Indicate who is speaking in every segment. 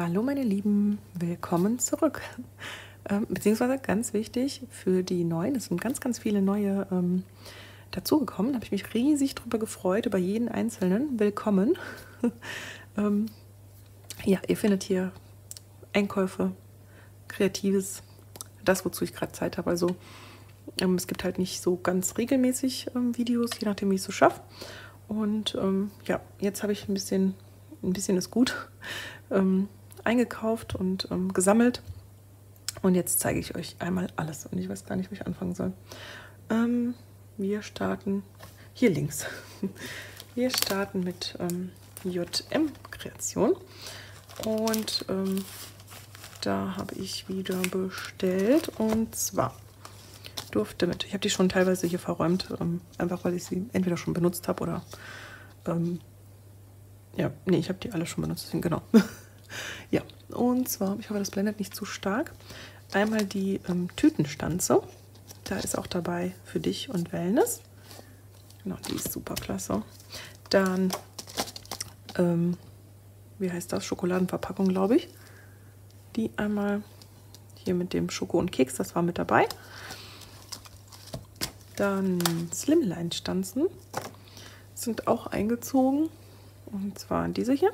Speaker 1: Hallo meine Lieben, willkommen zurück. Beziehungsweise ganz wichtig für die Neuen, es sind ganz viele neue dazugekommen. Da habe ich mich riesig drüber gefreut, über jeden Einzelnen. Willkommen. Ja, ihr findet hier Einkäufe, Kreatives, das, wozu ich gerade Zeit habe. Also es gibt halt nicht so ganz regelmäßig Videos, je nachdem, wie ich es so schaffe. Und ja, jetzt habe ich ein bisschen ist gut eingekauft und gesammelt. Und jetzt zeige ich euch einmal alles. Und ich weiß gar nicht, wo ich anfangen soll. Wir starten hier links. Wir starten mit JM-Kreation. Und da habe ich wieder bestellt. Und zwar durfte mit. Ich habe die schon teilweise hier verräumt, einfach weil ich sie entweder schon benutzt habe oder ja, nee, ich habe die alle schon benutzt, genau. Ja, und zwar, ich hoffe, das blendet nicht zu stark. Einmal die Tütenstanze. Da ist auch dabei für dich und Wellness. Genau, die ist super klasse. Dann, wie heißt das? Schokoladenverpackung, glaube ich. Die einmal hier mit dem Schoko und Keks, das war mit dabei. Dann Slimline-Stanzen sind auch eingezogen. Und zwar diese hier.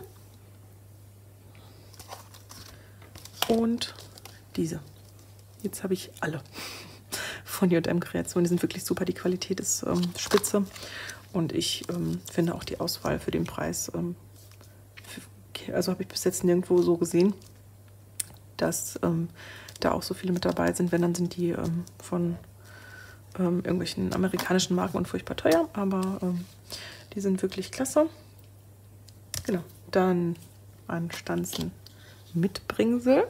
Speaker 1: Und diese. Jetzt habe ich alle von JM Kreation. Die sind wirklich super. Die Qualität ist spitze. Und ich finde auch die Auswahl für den Preis, also habe ich bis jetzt nirgendwo so gesehen, dass da auch so viele mit dabei sind. Wenn, dann sind die von irgendwelchen amerikanischen Marken und furchtbar teuer. Aber die sind wirklich klasse. Genau, dann ein Stanzen Mitbringsel.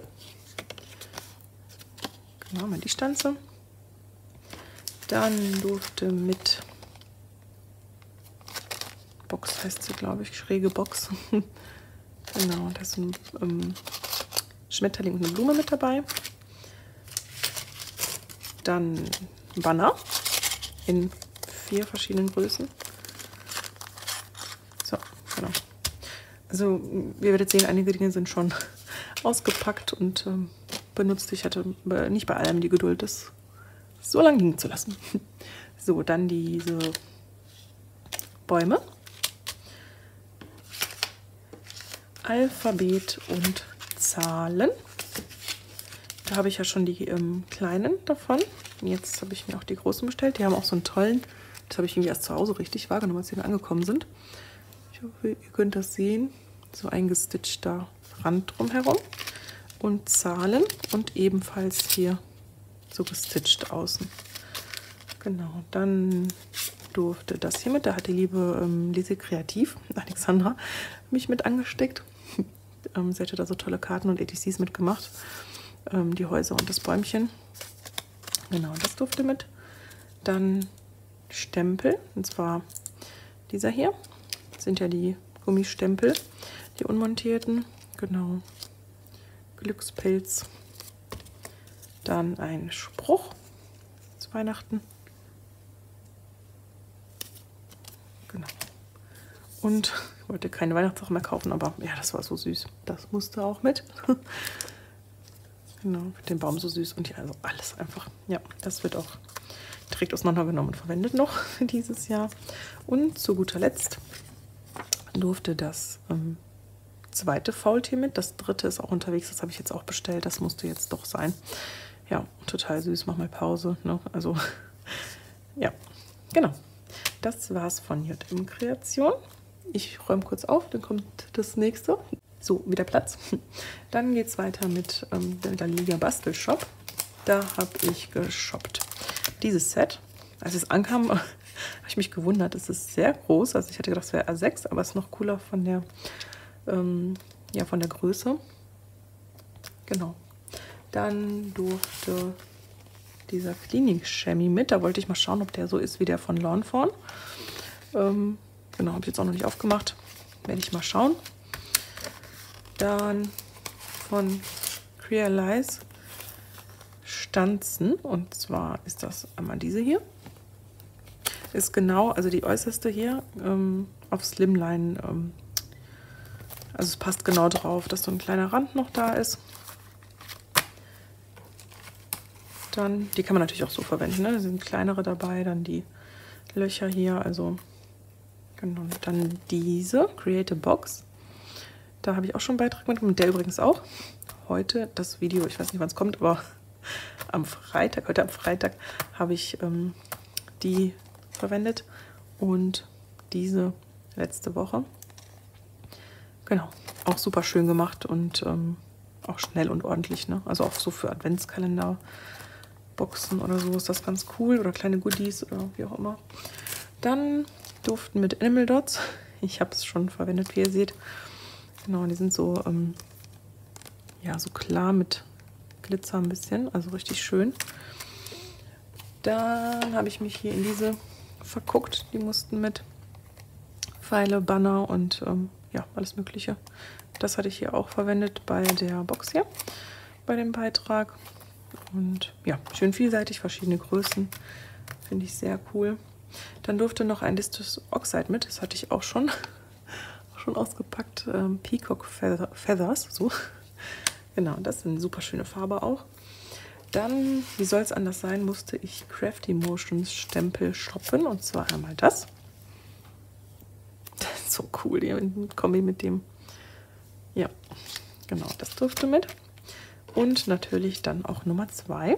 Speaker 1: Genau, mal die Stanze. Dann durfte mit Box, heißt sie, glaube ich, schräge Box. Genau, da ist ein Schmetterling und eine Blume mit dabei. Dann ein Banner in 4 verschiedenen Größen. So, genau. Also, ihr werdet sehen, einige Dinge sind schon ausgepackt und benutzt. Ich hatte nicht bei allem die Geduld, das so lange liegen zu lassen. So, dann diese Bäume. Alphabet und Zahlen. Da habe ich ja schon die kleinen davon. Jetzt habe ich mir auch die großen bestellt. Die haben auch so einen tollen, das habe ich irgendwie erst zu Hause richtig wahrgenommen, als wir angekommen sind. Ich hoffe, ihr könnt das sehen. So ein gestitchter Rand drumherum und Zahlen und ebenfalls hier so gestitcht außen. Genau, dann durfte das hier mit, da hat die liebe Lise Kreativ, Alexandra, mich mit angesteckt. Sie hatte da so tolle Karten und ETCs mitgemacht, die Häuser und das Bäumchen. Genau, das durfte mit. Dann Stempel, und zwar dieser hier, das sind ja die Gummistempel, die unmontierten, genau, Glückspilz, dann ein Spruch zu Weihnachten, genau, und ich wollte keine Weihnachtssachen mehr kaufen, aber ja, das war so süß, das musste auch mit, genau, mit dem Baum so süß und ja, also alles einfach, ja, das wird auch direkt auseinandergenommen und verwendet noch dieses Jahr. Und zu guter Letzt durfte das zweite Faultier mit. Das dritte ist auch unterwegs. Das habe ich jetzt auch bestellt. Das musste jetzt doch sein. Ja, total süß. Mach mal Pause. Ne? Also, ja, genau. Das war's von JM Kreation. Ich räume kurz auf, dann kommt das nächste. So, wieder Platz. Dann geht es weiter mit der Liga Bastelshop. Da habe ich geshoppt. Dieses Set, als es ankam, habe ich mich gewundert. Es ist sehr groß. Also ich hatte gedacht, es wäre A6, aber es ist noch cooler von der ja, von der Größe. Genau. Dann durfte dieser Klinik-Chemie mit. Da wollte ich mal schauen, ob der so ist wie der von Lawnfawn. Genau, habe ich jetzt auch noch nicht aufgemacht. Werde ich mal schauen. Dann von Crealize Stanzen. Und zwar ist das einmal diese hier. Ist genau, also die äußerste hier auf Slimline Also es passt genau drauf, dass so ein kleiner Rand noch da ist. Dann, die kann man natürlich auch so verwenden, ne? Da sind kleinere dabei, dann die Löcher hier, also genau. Dann diese Create a Box. Da habe ich auch schon einen Beitrag mit und der übrigens auch. Heute das Video, ich weiß nicht, wann es kommt, aber am Freitag, heute am Freitag habe ich die verwendet und diese letzte Woche. Genau, auch super schön gemacht und auch schnell und ordentlich, ne? Also auch so für Adventskalender. Boxen oder so ist das ganz cool oder kleine Goodies oder wie auch immer. Dann Duften mit Animal Dots. Ich habe es schon verwendet, wie ihr seht. Genau, die sind so, ja, so klar mit Glitzer ein bisschen, also richtig schön. Dann habe ich mich hier in diese verguckt. Die mussten mit Pfeile, Banner und ja, alles Mögliche. Das hatte ich hier auch verwendet bei der Box hier, bei dem Beitrag. Und ja, schön vielseitig, verschiedene Größen. Finde ich sehr cool. Dann durfte noch ein Distus Oxide mit. Das hatte ich auch schon ausgepackt. Peacock Feathers. So. Genau, das ist eine super schöne Farbe auch. Dann, wie soll es anders sein, musste ich Crafty Motions Stempel shoppen. Und zwar einmal das. Das ist so cool, hier in Kombi mit dem. Ja, genau, das durfte mit. Und natürlich dann auch Nummer 2.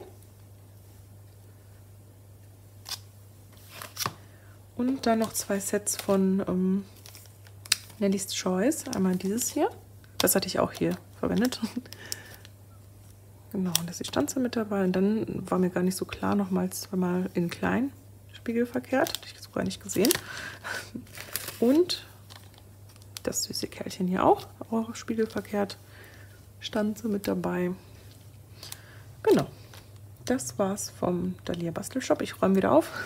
Speaker 1: Und dann noch 2 Sets von Nelly's Choice. Einmal dieses hier. Das hatte ich auch hier verwendet. Genau, da ist die Stanze mit dabei. Und dann war mir gar nicht so klar, nochmal zweimal in klein, spiegelverkehrt. Hatte ich so gar nicht gesehen. Und das süße Kerlchen hier auch spiegelverkehrt. Stanze mit dabei. Genau, das war's vom Dahlia Bastelshop. Ich räume wieder auf.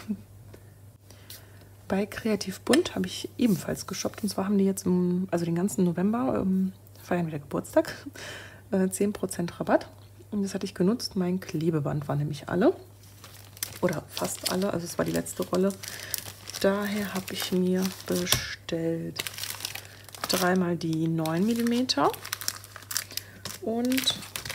Speaker 1: Bei Kreativ Bunt habe ich ebenfalls geshoppt. Und zwar haben die jetzt, also den ganzen November, feiern wieder Geburtstag, 10% Rabatt. Und das hatte ich genutzt. Mein Klebeband war nämlich alle. Oder fast alle, also es war die letzte Rolle. Daher habe ich mir bestellt 3-mal die 9 mm und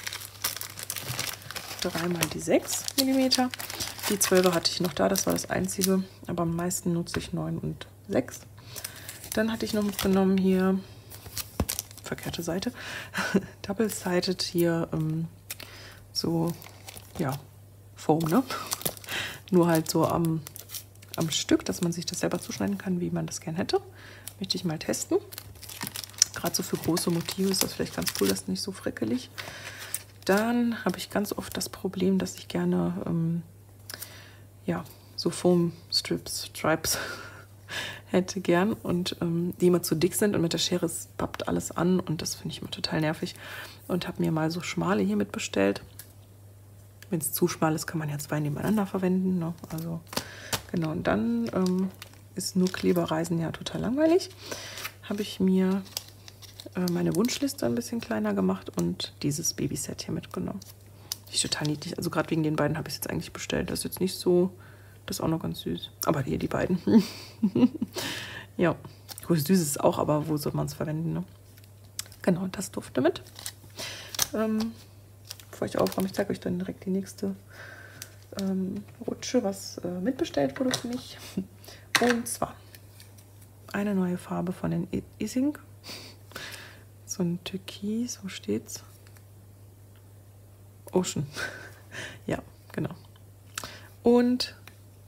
Speaker 1: 3-mal die 6 mm. Die 12er hatte ich noch da, das war das einzige. Aber am meisten nutze ich 9 und 6. Dann hatte ich noch mitgenommen hier, verkehrte Seite, Double-Sided hier so, ja, Foam, ne? Nur halt so am Stück, dass man sich das selber zuschneiden kann, wie man das gern hätte. Möchte ich mal testen. Gerade so für große Motive ist das vielleicht ganz cool, das ist nicht so frickelig. Dann habe ich ganz oft das Problem, dass ich gerne ja, so Foam-Strips, Stripes hätte gern und die immer zu dick sind und mit der Schere pappt alles an und das finde ich immer total nervig. Und habe mir mal so schmale hier mit bestellt. Wenn es zu schmal ist, kann man ja 2 nebeneinander verwenden, ne? Also genau, und dann ist nur Klebereisen ja total langweilig. Habe ich mir meine Wunschliste ein bisschen kleiner gemacht und dieses Babyset hier mitgenommen. Die ist total niedlich. Also gerade wegen den beiden habe ich es jetzt eigentlich bestellt. Das ist jetzt nicht so, das ist auch noch ganz süß. Aber hier die beiden. Ja, gut, süß ist es auch, aber wo soll man es verwenden, ne? Genau, das durfte mit. Bevor ich aufräume, ich zeige euch dann direkt die nächste Rutsche, was mitbestellt wurde für mich. Und zwar eine neue Farbe von den Ising. So ein Türkis, wo steht's? Ocean. Ja, genau. Und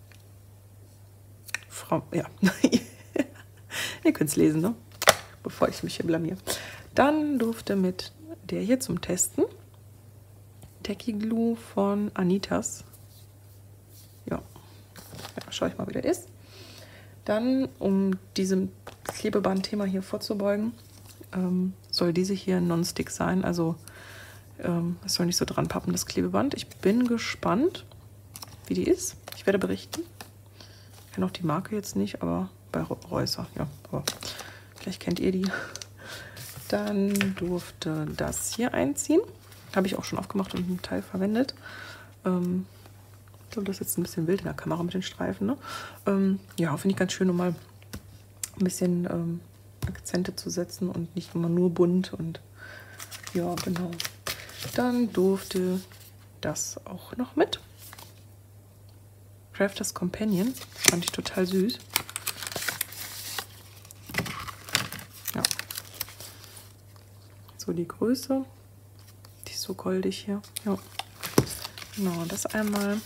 Speaker 1: Frau, ja, ihr könnt es lesen, ne? Bevor ich mich hier blamier. Dann durfte mit der hier zum Testen Tacky Glue von Anitas. Ja, schaue ich mal, wie der ist. Dann, um diesem Klebeband-Thema hier vorzubeugen, soll diese hier Non-Stick sein. Also es soll nicht so dran pappen, das Klebeband. Ich bin gespannt, wie die ist. Ich werde berichten. Ich kenne auch die Marke jetzt nicht, aber bei Reusser, ja. Aber vielleicht kennt ihr die. Dann durfte das hier einziehen. Habe ich auch schon aufgemacht und einen Teil verwendet. Ich glaube, das ist jetzt ein bisschen wild in der Kamera mit den Streifen, ne? Ja, finde ich ganz schön, um mal ein bisschen Akzente zu setzen und nicht immer nur bunt. Und ja, genau. Dann durfte das auch noch mit. Crafters Companion. Das fand ich total süß. Ja. So die Größe. Die ist so goldig hier. Ja. Genau, das einmal.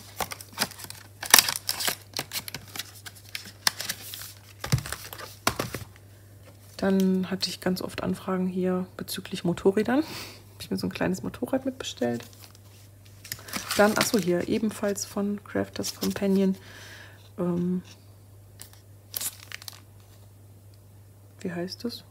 Speaker 1: Dann hatte ich ganz oft Anfragen hier bezüglich Motorrädern. Habe ich mir so ein kleines Motorrad mitbestellt. Dann, achso, hier ebenfalls von Crafters Companion. Wie heißt das?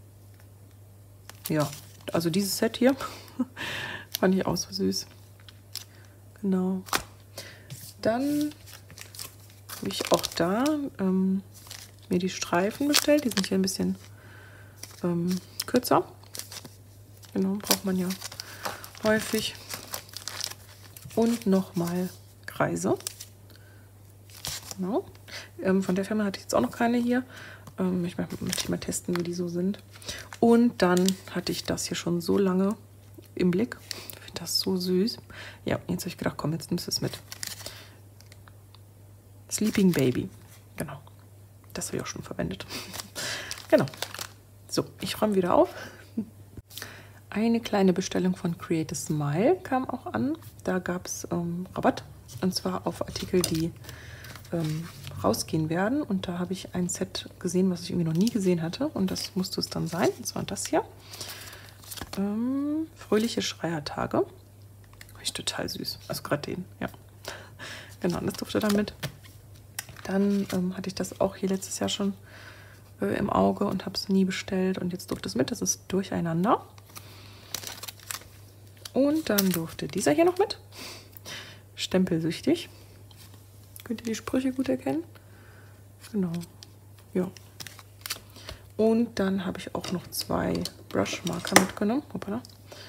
Speaker 1: Ja, also dieses Set hier fand ich auch so süß. Genau. Dann habe ich auch da mir die Streifen bestellt. Die sind hier ein bisschen kürzer. Genau, braucht man ja häufig. Und nochmal Kreise. Genau. Von der Firma hatte ich jetzt auch noch keine hier. Ich möchte mal testen, wie die so sind. Und dann hatte ich das hier schon so lange im Blick. Ich finde das so süß. Ja, jetzt habe ich gedacht, komm, jetzt nimmst du es mit. Sleeping Baby. Genau. Das habe ich auch schon verwendet. Genau. So, ich räume wieder auf. Eine kleine Bestellung von Create a Smile kam auch an. Da gab es Rabatt. Und zwar auf Artikel, die rausgehen werden. Und da habe ich ein Set gesehen, was ich irgendwie noch nie gesehen hatte. Und das musste es dann sein. Und zwar das hier. Fröhliche Schreiertage. Finde ich total süß. Also gerade den, ja. Genau, das durfte dann mit. Dann hatte ich das auch hier letztes Jahr schon im Auge und habe es nie bestellt. Und jetzt durfte es mit. Das ist Durcheinander. Und dann durfte dieser hier noch mit. Stempelsüchtig. Könnt ihr die Sprüche gut erkennen? Genau. Ja. Und dann habe ich auch noch 2 Brushmarker mitgenommen. Hoppala.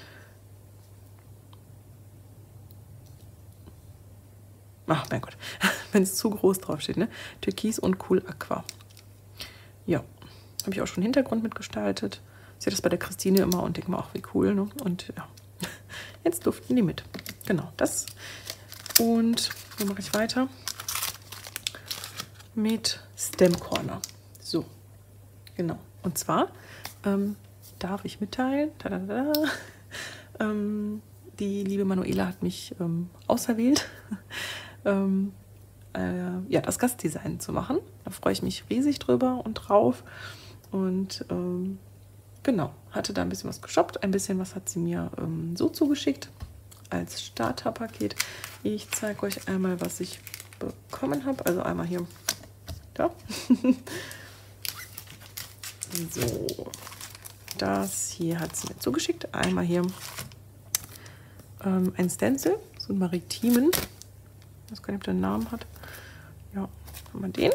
Speaker 1: Ach, mein Gott. Wenn es zu groß draufsteht, ne? Türkis und Cool Aqua. Ja. Habe ich auch schon Hintergrund mitgestaltet. Ich sehe das bei der Christine immer und denke mir auch, wie cool, ne? Und ja. Jetzt durften die mit. Genau, das. Und wo mache ich weiter? Mit Stem Corner. So, genau. Und zwar darf ich mitteilen, die liebe Manuela hat mich auserwählt, ja, das Gastdesign zu machen. Da freue ich mich riesig drüber und drauf. Und genau, hatte da ein bisschen was geshoppt. Ein bisschen was hat sie mir so zugeschickt als Starterpaket. Ich zeige euch einmal, was ich bekommen habe. Also einmal hier. Da. So. Das hier hat sie mir zugeschickt. Einmal hier ein Stencil, so ein maritimen. Ich weiß gar nicht, ob der einen Namen hat. Ja, haben wir den.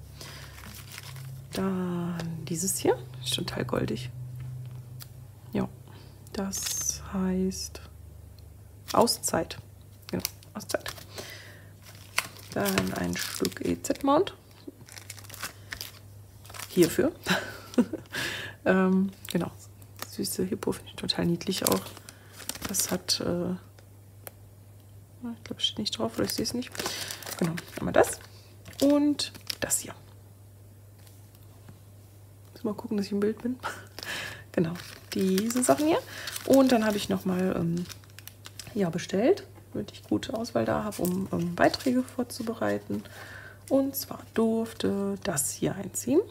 Speaker 1: Dann dieses hier. Ist total goldig. Ja, das heißt Auszeit. Genau, Auszeit. Dann ein Stück EZ-Mount. Hierfür. Genau. Süße Hippo, finde ich total niedlich auch. Das hat, ich glaube, steht nicht drauf, oder ich sehe es nicht. Genau, einmal das. Und das hier. Mal gucken, dass ich im Bild bin. Genau, diese Sachen hier. Und dann habe ich nochmal ja, bestellt, damit ich gute Auswahl da habe, um Beiträge vorzubereiten. Und zwar durfte das hier einziehen.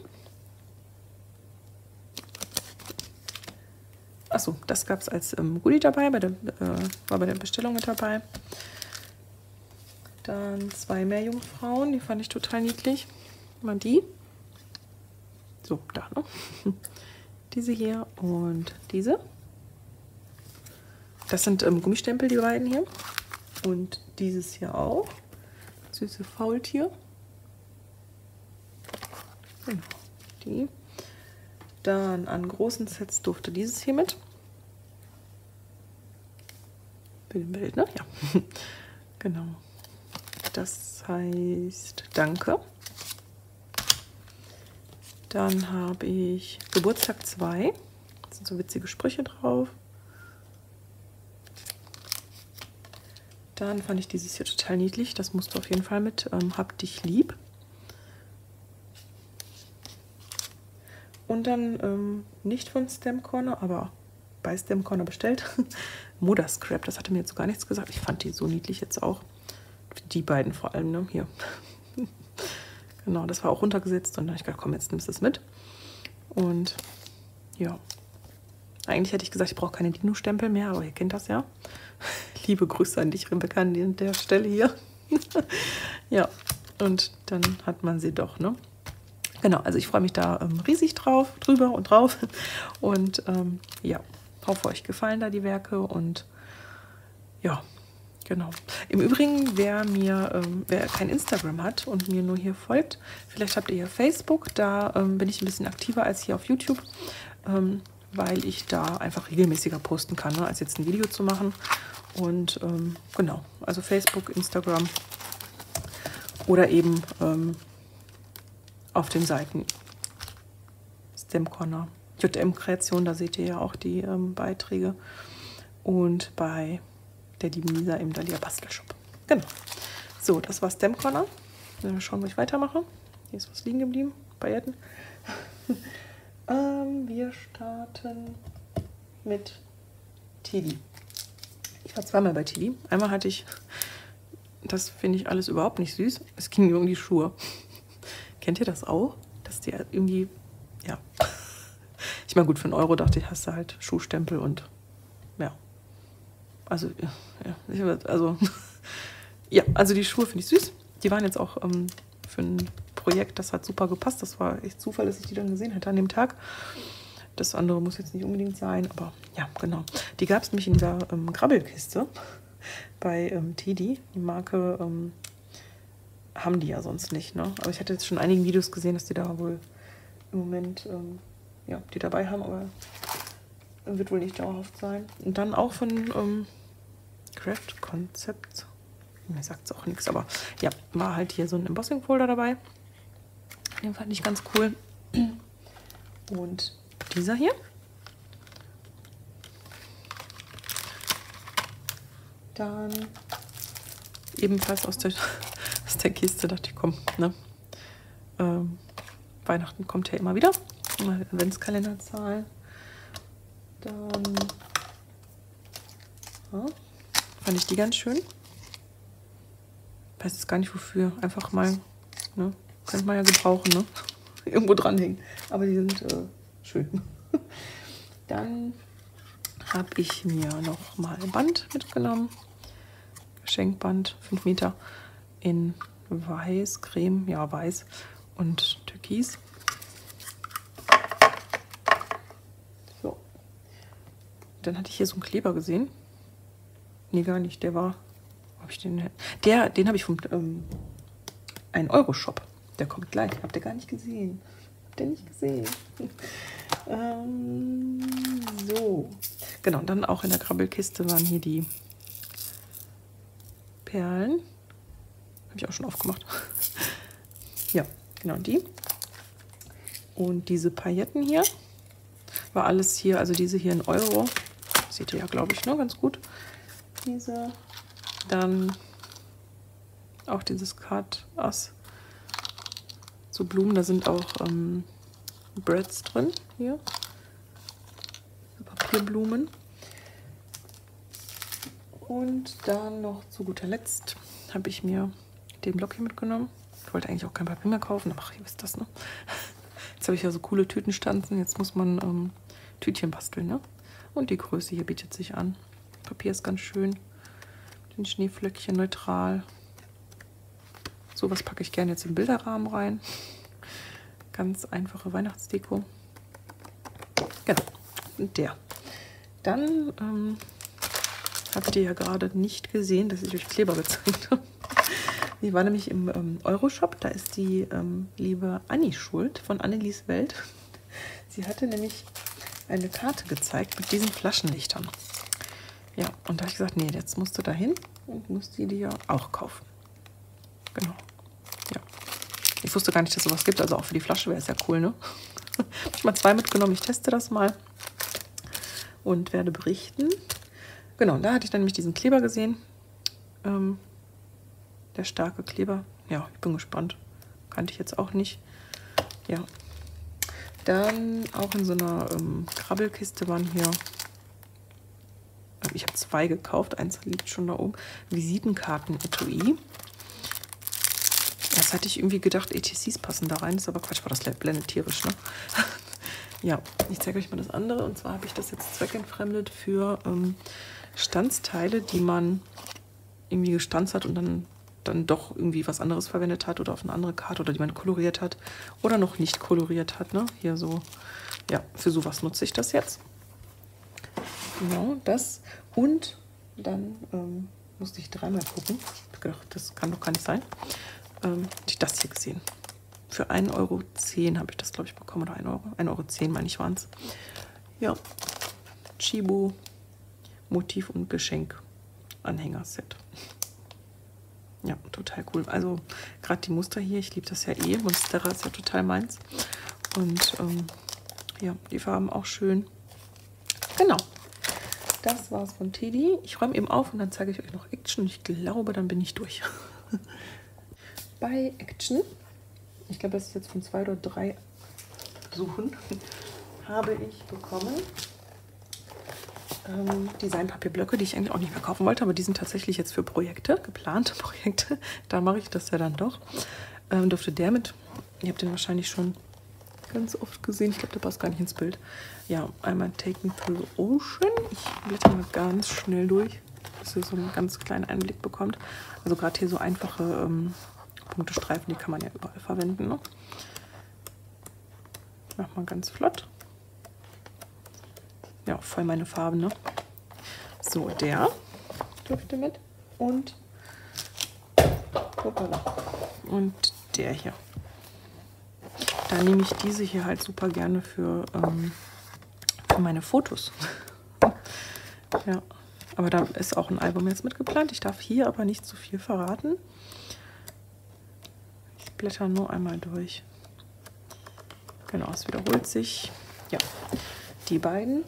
Speaker 1: Achso, das gab es als Goodie dabei, war bei der Bestellung mit dabei. Dann 2 Meerjungfrauen, die fand ich total niedlich. Mal die. So, da, ne? Diese hier und diese. Das sind Gummistempel, die beiden hier. Und dieses hier auch. Süße Faultier. Genau, die. Dann an großen Sets durfte dieses hier mit. Bild, ne? Ja. Genau. Das heißt Danke. Dann habe ich Geburtstag 2. Da sind so witzige Sprüche drauf. Dann fand ich dieses hier total niedlich. Das musst du auf jeden Fall mit. Hab dich lieb. Und dann nicht von Stamp Corner, aber bei Stamp Corner bestellt. Moda Scrap, das hatte mir jetzt so gar nichts gesagt. Ich fand die so niedlich jetzt auch. Die beiden vor allem, ne? Hier. Genau, das war auch runtergesetzt. Und dann habe ich gedacht, komm, jetzt nimmst du es mit. Und ja. Eigentlich hätte ich gesagt, ich brauche keine Dino-Stempel mehr, aber ihr kennt das ja. Liebe Grüße an dich, Rebecca, an der Stelle hier. Ja, und dann hat man sie doch, ne? Genau, also ich freue mich da riesig drüber und drauf. Und ja, hoffe, euch gefallen da die Werke. Und ja, genau. Im Übrigen, wer kein Instagram hat und mir nur hier folgt, vielleicht habt ihr ja Facebook. Da bin ich ein bisschen aktiver als hier auf YouTube, weil ich da einfach regelmäßiger posten kann, ne, als jetzt ein Video zu machen. Und genau, also Facebook, Instagram oder eben auf den Seiten Stamp Corner, JM Kreation, da seht ihr ja auch die Beiträge. Und bei der lieben Lisa im Dahlia Bastelshop. Genau. So, das war Stamp Corner. Mal schauen, wo ich weitermache. Hier ist was liegen geblieben. Pailletten. Wir starten mit Teddy. Ich war zweimal bei Teddy. Einmal hatte ich, das finde ich alles überhaupt nicht süß, es ging mir um die Schuhe. Kennt ihr das auch? Dass die irgendwie, ja. Ich meine, gut, für 1 Euro dachte ich, hast du halt Schuhstempel und ja. Also, ja, also die Schuhe finde ich süß. Die waren jetzt auch für ein Projekt, das hat super gepasst. Das war echt Zufall, dass ich die dann gesehen hätte an dem Tag. Das andere muss jetzt nicht unbedingt sein, aber ja, genau. Die gab es nämlich in dieser Krabbelkiste bei Teddy. Die Marke haben die ja sonst nicht, ne? Aber ich hatte jetzt schon einigen Videos gesehen, dass die da wohl im Moment ja, die dabei haben, aber wird wohl nicht dauerhaft sein. Und dann auch von Craft Concepts. Mir sagt es auch nichts, aber ja, war halt hier so ein Embossing-Folder dabei. Den fand ich ganz cool. Und dieser hier. Dann ebenfalls aus der Kiste, dachte ich, komm, ne? Weihnachten kommt ja immer wieder. Adventskalenderzahlen. Dann ja, fand ich die ganz schön. Weiß jetzt gar nicht wofür. Einfach mal, ne? Könnte man ja gebrauchen, ne? Irgendwo dranhängen. Aber die sind schön. Dann habe ich mir noch mal ein Band mitgenommen. Geschenkband, 5 Meter in weiß, Creme, ja weiß und Türkis. So. Dann hatte ich hier so einen Kleber gesehen. Nee, gar nicht. Der war, wo habe ich den? Den habe ich vom 1-Euro-Shop. Der kommt gleich. Habt ihr gar nicht gesehen? Habt ihr nicht gesehen? So. Genau, und dann auch in der Krabbelkiste waren hier die Perlen. Habe ich auch schon aufgemacht. Ja, genau die. Und diese Pailletten hier. War alles hier, also diese hier in Euro. Seht ihr ja, glaube ich, ne? Ganz gut. Diese. Dann auch dieses Cut-Ass. So Blumen, da sind auch Breads drin. Hier. Papierblumen. Und dann noch zu guter Letzt habe ich mir den Block hier mitgenommen. Ich wollte eigentlich auch kein Papier mehr kaufen, aber ihr wisst das, ne? Jetzt habe ich ja so coole Tütenstanzen. Jetzt muss man Tütchen basteln, ne? Und die Größe hier bietet sich an. Papier ist ganz schön. Den Schneeflöckchen neutral. Sowas packe ich gerne jetzt im Bilderrahmen rein. Ganz einfache Weihnachtsdeko. Genau. Und der. Dann habt ihr ja gerade nicht gesehen, dass ich euch Kleber gezeigt habe. Die war nämlich im Euroshop. Da ist die liebe Anni schuld von Annelies Welt. Sie hatte nämlich eine Karte gezeigt mit diesen Flaschenlichtern. Ja, und da habe ich gesagt, nee, jetzt musst du da hin und musst die dir auch kaufen. Genau. Ja. Ich wusste gar nicht, dass es sowas gibt. Also auch für die Flasche wäre es ja cool, ne? Habe ich mal 2 mitgenommen. Ich teste das mal und werde berichten. Genau, da hatte ich dann nämlich diesen Kleber gesehen. Der starke Kleber. Ja, ich bin gespannt. Kannte ich jetzt auch nicht. Ja. Dann auch in so einer Krabbelkiste waren hier. Ich habe 2 gekauft. Eins liegt schon da oben. Visitenkarten-Etui. Erst hatte ich irgendwie gedacht, ETCs passen da rein. Das ist aber Quatsch, war das blendet tierisch, ne? Ja, ich zeige euch mal das andere. Und zwar habe ich das jetzt zweckentfremdet für Stanzteile, die man irgendwie gestanzt hat und dann doch irgendwie was anderes verwendet hat oder auf eine andere Karte oder die man koloriert hat oder noch nicht koloriert hat, ne? Hier so, ja, für sowas nutze ich das jetzt. Genau, das. Und dann musste ich 3-mal gucken. Ich habe gedacht, das kann doch gar nicht sein. Hatte ich das hier gesehen. Für 1,10 € habe ich das, glaube ich, bekommen. Oder 1 Euro. 1,10 € meine ich, waren es. Ja. Chibo Motiv- und Geschenk-Anhänger-Set. Ja, total cool. Also gerade die Muster hier, ich liebe das ja eh. Monstera ist ja total meins. Und ja, die Farben auch schön. Genau. Das war's von Teddy. Ich räume eben auf und dann zeige ich euch noch Action. Ich glaube, dann bin ich durch. Bei Action, ich glaube, das ist jetzt von 2 oder 3 Besuchen, habe ich bekommen Designpapierblöcke, die ich eigentlich auch nicht mehr kaufen wollte, aber die sind tatsächlich jetzt für Projekte, geplante Projekte. Da mache ich das ja dann doch. Durfte der mit, ihr habt den wahrscheinlich schon ganz oft gesehen, ich glaube, der passt gar nicht ins Bild. Ja, einmal Take Me Through the Ocean. Ich blätter mal ganz schnell durch, dass ihr so einen ganz kleinen Einblick bekommt. Also gerade hier so einfache Punktestreifen, die kann man ja überall verwenden. Ne? Ich mache mal ganz flott. Ja, voll meine Farben, ne? So, der dürfte mit. Und hoppala. Und der hier. Da nehme ich diese hier halt super gerne für meine Fotos. Ja, aber da ist auch ein Album jetzt mitgeplant. Ich darf hier aber nicht zu viel verraten. Ich blätter nur einmal durch. Genau, es wiederholt sich. Ja, die beiden.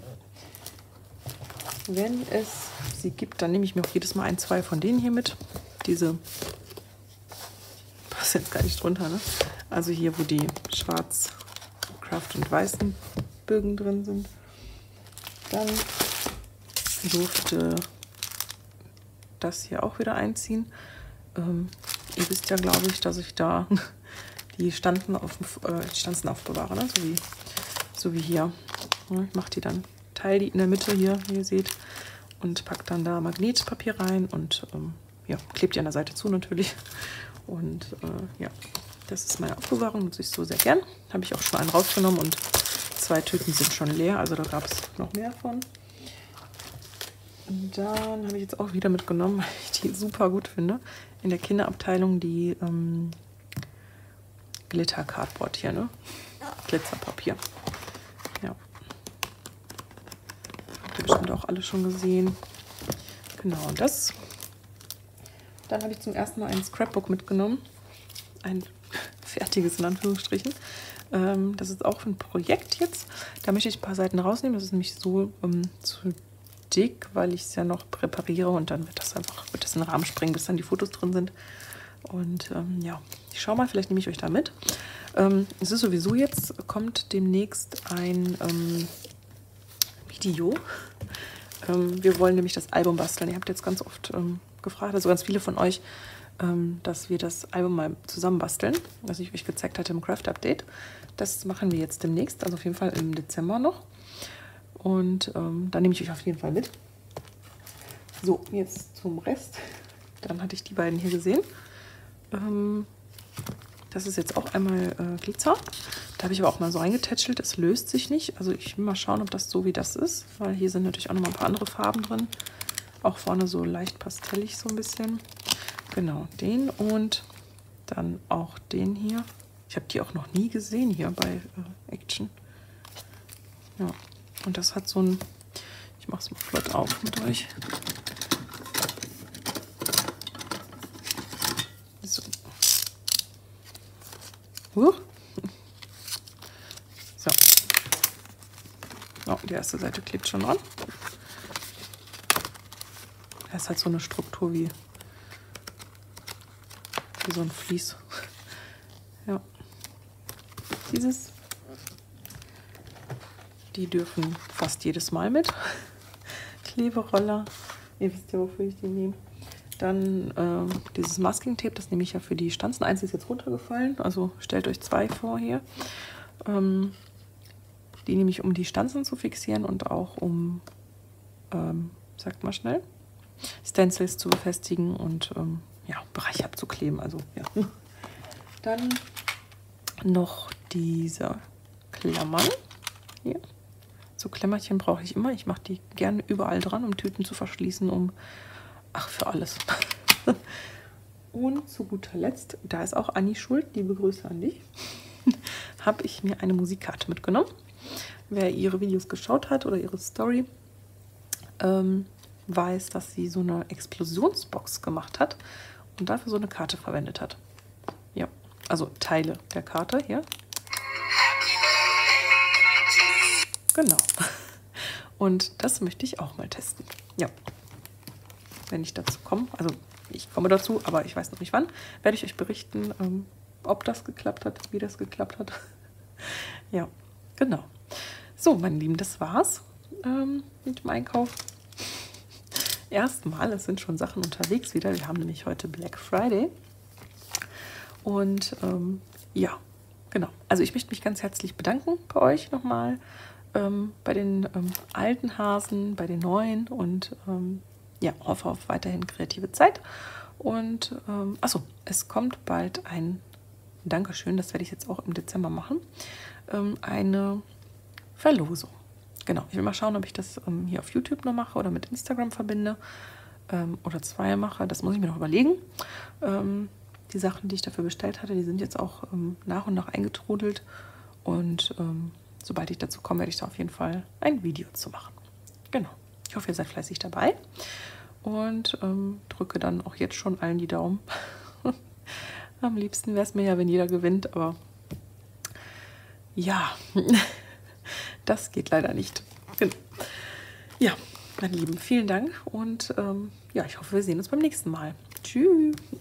Speaker 1: Wenn es sie gibt, dann nehme ich mir auch jedes Mal 1, 2 von denen hier mit. Diese passt jetzt gar nicht drunter, ne? Also hier, wo die schwarz, Craft und weißen Bögen drin sind. Dann durfte das hier auch wieder einziehen. Ihr wisst ja, glaube ich, dass ich da die Stanzen aufbewahre, ne? So wie hier. Ich mache die dann, teile die in der Mitte hier, wie ihr seht, und packe dann da Magnetpapier rein und ja, klebt die an der Seite zu natürlich. Und ja, das ist meine Aufbewahrung, nutze ich so sehr gern. Habe ich auch schon einen rausgenommen und 2 Tüten sind schon leer, also da gab es noch mehr von. Und dann habe ich jetzt auch wieder mitgenommen, weil ich die super gut finde, in der Kinderabteilung die Glitter-Cardboard hier, ne? Glitzerpapier. Ja. Habt ihr bestimmt auch alle schon gesehen. Genau, das. Dann habe ich zum ersten Mal ein Scrapbook mitgenommen. Ein fertiges, in Anführungsstrichen. Das ist auch ein Projekt jetzt. Da möchte ich ein paar Seiten rausnehmen. Das ist nämlich so zu dick, weil ich es ja noch präpariere und dann wird das in den Rahmen springen, bis dann die Fotos drin sind. Und ja, ich schaue mal, vielleicht nehme ich euch da mit. Es ist sowieso jetzt, kommt demnächst ein Video. Wir wollen nämlich das Album basteln. Ihr habt jetzt ganz oft gefragt, also ganz viele von euch, dass wir das Album mal zusammen basteln, was ich euch gezeigt hatte im Craft Update. Das machen wir jetzt demnächst, also auf jeden Fall im Dezember noch. Und da nehme ich euch auf jeden Fall mit. So, jetzt zum Rest. Dann hatte ich die beiden hier gesehen. Das ist jetzt auch einmal Glitzer. Da habe ich aber auch mal so eingetätschelt. Es löst sich nicht. Also ich will mal schauen, ob das so wie das ist. Weil hier sind natürlich auch noch mal ein paar andere Farben drin. Auch vorne so leicht pastellig so ein bisschen. Genau, den und dann auch den hier. Ich habe die auch noch nie gesehen hier bei Action. Ja, und das hat so ein... Ich mache es mal flott auf mit euch. So. So. Oh, die erste Seite klebt schon dran. Das ist halt so eine Struktur wie so ein Vlies. Ja. Die dürfen fast jedes Mal mit. Kleberoller. Ihr wisst ja, wofür ich die nehme. Dann dieses Masking Tape, das nehme ich ja für die Stanzen. Eins ist jetzt runtergefallen, also stellt euch 2 vor hier. Die nehme ich, um die Stanzen zu fixieren und auch um, sagt mal schnell, Stencils zu befestigen und ja, Bereiche abzukleben. Also, ja. Dann noch diese Klammern hier. So Klemmerchen brauche ich immer. Ich mache die gerne überall dran, um Tüten zu verschließen, für alles. Und zu guter Letzt, da ist auch Anni schuld, liebe Grüße an dich, habe ich mir eine Musikkarte mitgenommen. Wer ihre Videos geschaut hat oder ihre Story, weiß, dass sie so eine Explosionsbox gemacht hat und dafür so eine Karte verwendet hat. Ja, also Teile der Karte hier. Genau. Und das möchte ich auch mal testen. Ja. Wenn ich dazu komme, also ich komme dazu, aber ich weiß noch nicht wann, werde ich euch berichten, ob das geklappt hat, wie das geklappt hat. Ja, genau. So, meine Lieben, das war's mit dem Einkauf. Erstmal, es sind schon Sachen unterwegs wieder. Wir haben nämlich heute Black Friday. Und ja, genau. Also ich möchte mich ganz herzlich bedanken bei euch nochmal, bei den alten Hasen, bei den neuen und ja, hoffe auf weiterhin kreative Zeit. Und achso, es kommt bald ein Dankeschön, das werde ich jetzt auch im Dezember machen, eine Verlosung. Genau, ich will mal schauen, ob ich das hier auf YouTube noch mache oder mit Instagram verbinde oder 2 mache. Das muss ich mir noch überlegen. Die Sachen, die ich dafür bestellt hatte, die sind jetzt auch nach und nach eingetrudelt. Und sobald ich dazu komme, werde ich da auf jeden Fall ein Video zu machen. Genau. Ich hoffe, ihr seid fleißig dabei und drücke dann auch jetzt schon allen die Daumen. Am liebsten wäre es mir ja, wenn jeder gewinnt, aber ja, das geht leider nicht. Genau. Ja, meine Lieben, vielen Dank und ja, ich hoffe, wir sehen uns beim nächsten Mal. Tschüss.